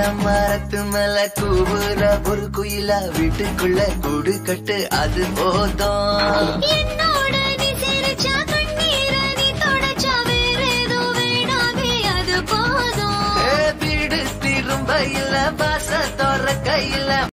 மரத்து மேல கூவுற ஒரு குயிலா வீட்டுக்குள்ள கூடு கட்டு அது போதும். என்னோட நீ சிரிச்சா கண்ணீர நீ தொடச்சா வேற ஏதோ வேணாமே அது போதும். வீடு திரும்ப இல்ல வாச தோற கையில